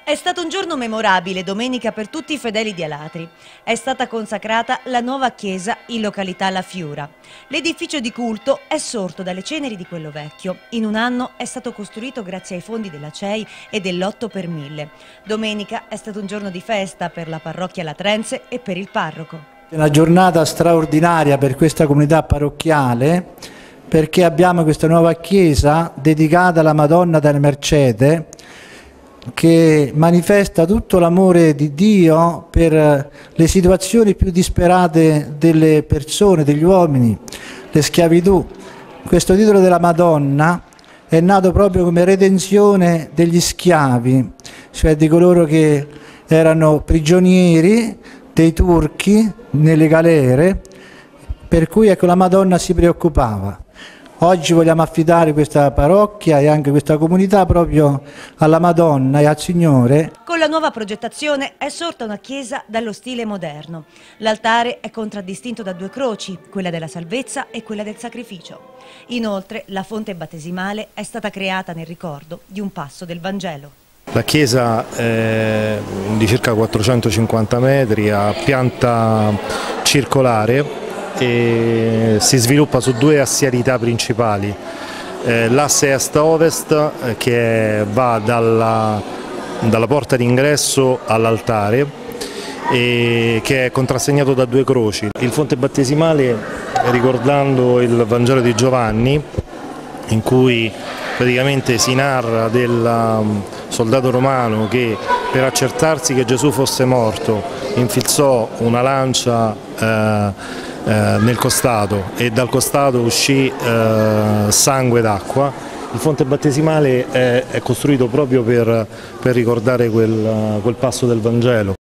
È stato un giorno memorabile domenica per tutti i fedeli di Alatri. È stata consacrata la nuova chiesa in località La Fiura. L'edificio di culto è sorto dalle ceneri di quello vecchio. In un anno è stato costruito grazie ai fondi della CEI e dell'8 per 1000. Domenica è stato un giorno di festa per la parrocchia latrense e per il parroco. È una giornata straordinaria per questa comunità parrocchiale perché abbiamo questa nuova chiesa dedicata alla Madonna del Mercede, che manifesta tutto l'amore di Dio per le situazioni più disperate delle persone, degli uomini, le schiavitù. Questo titolo della Madonna è nato proprio come redenzione degli schiavi, cioè di coloro che erano prigionieri dei turchi nelle galere, per cui ecco, la Madonna si preoccupava. Oggi vogliamo affidare questa parrocchia e anche questa comunità proprio alla Madonna e al Signore. Con la nuova progettazione è sorta una chiesa dallo stile moderno. L'altare è contraddistinto da 2 croci, quella della salvezza e quella del sacrificio. Inoltre la fonte battesimale è stata creata nel ricordo di un passo del Vangelo. La chiesa è di circa 450 metri, a pianta circolare, e si sviluppa su 2 assialità principali. L'asse est-ovest che va dalla porta d'ingresso all'altare e che è contrassegnato da 2 croci. Il fonte battesimale, ricordando il Vangelo di Giovanni, in cui praticamente si narra del soldato romano che per accertarsi che Gesù fosse morto infilzò una lancia nel costato e dal costato uscì sangue d'acqua. Il fonte battesimale è costruito proprio per ricordare quel passo del Vangelo.